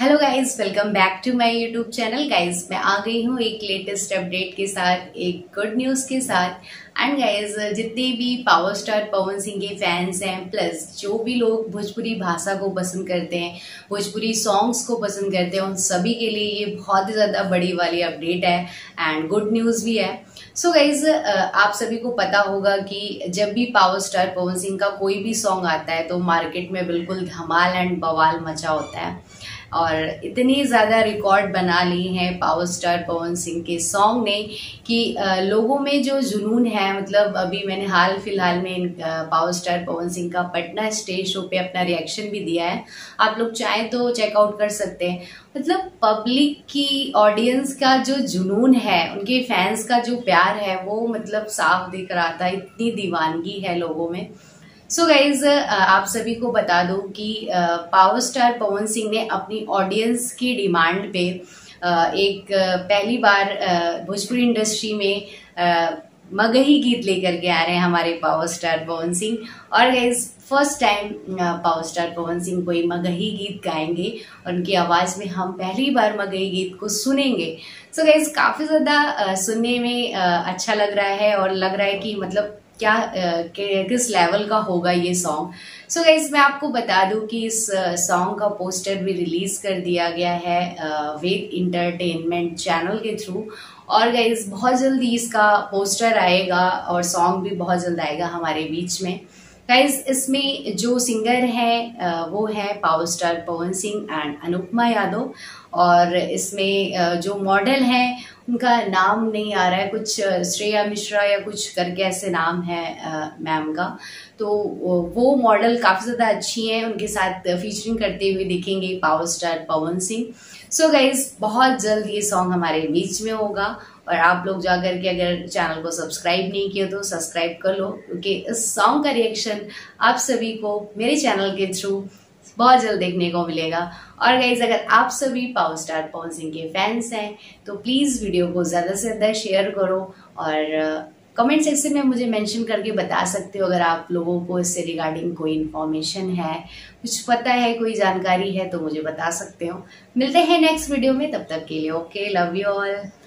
Hello guys, welcome back to my YouTube channel. Guys मैं आ गई हूँ एक लेटेस्ट अपडेट के साथ, एक गुड न्यूज़ के साथ। एंड गाइज जितने भी पावर स्टार पवन सिंह के फैंस हैं, प्लस जो भी लोग भोजपुरी भाषा को पसंद करते हैं, भोजपुरी सॉन्ग्स को पसंद करते हैं, उन सभी के लिए ये बहुत ही ज़्यादा बड़ी वाली अपडेट है एंड गुड न्यूज़ भी है। सो गाइज आप सभी को पता होगा कि जब भी पावर स्टार पवन सिंह का कोई भी सॉन्ग आता है तो मार्केट में बिल्कुल धमाल एंड बवाल मचा होता है और इतनी ज़्यादा रिकॉर्ड बना ली हैं पावर स्टार पवन सिंह के सॉन्ग ने कि लोगों में जो जुनून है, मतलब अभी मैंने हाल फिलहाल में पावर स्टार पवन सिंह का पटना स्टेज शो पे अपना रिएक्शन भी दिया है। आप लोग चाहें तो चेकआउट कर सकते हैं। मतलब पब्लिक की, ऑडियंस का जो जुनून है, उनके फैंस का जो प्यार है वो मतलब साफ दिख रहा था, इतनी दीवानगी है लोगों में। सो गाइज आप सभी को बता दूं कि पावर स्टार पवन सिंह ने अपनी ऑडियंस की डिमांड पे एक पहली बार भोजपुरी इंडस्ट्री में मगही गीत लेकर के आ रहे हैं हमारे पावर स्टार पवन सिंह। और guys first time power star Pawan Singh कोई मगही गीत गाएंगे और उनकी आवाज़ में हम पहली बार मगही गीत को सुनेंगे। सो गाइज काफ़ी ज़्यादा सुनने में अच्छा लग रहा है और लग रहा है कि मतलब क्या किस लेवल का होगा ये सॉन्ग। सो गाइस मैं आपको बता दूं कि इस सॉन्ग का पोस्टर भी रिलीज कर दिया गया है वेद इंटरटेनमेंट चैनल के थ्रू। और गाइस बहुत जल्दी इसका पोस्टर आएगा और सॉन्ग भी बहुत जल्द आएगा हमारे बीच में। गाइस इसमें जो सिंगर हैं वो है power star Pawan Singh and Anupama Yadav. और इसमें जो मॉडल हैं उनका नाम नहीं आ रहा है, कुछ श्रेया मिश्रा या कुछ करके ऐसे नाम है मैम का। तो वो मॉडल काफ़ी ज़्यादा अच्छी हैं, उनके साथ फीचरिंग करते हुए दिखेंगे power star Pawan Singh. So guys बहुत जल्द ये सॉन्ग हमारे बीच में होगा और आप लोग जाकर के अगर चैनल को सब्सक्राइब नहीं किया तो सब्सक्राइब कर लो, क्योंकि इस सॉन्ग का रिएक्शन आप सभी को मेरे चैनल के थ्रू बहुत जल्द देखने को मिलेगा। और गाइज अगर आप सभी पावर स्टार पवन सिंह के फैंस हैं तो प्लीज़ वीडियो को ज़्यादा से ज़्यादा शेयर करो और कमेंट सेक्शन में मुझे मेंशन करके बता सकते हो अगर आप लोगों को इससे रिगार्डिंग कोई इन्फॉर्मेशन है, कुछ पता है, कोई जानकारी है तो मुझे बता सकते हो। मिलते हैं नेक्स्ट वीडियो में, तब तक के लिए ओके, लव यू ऑल।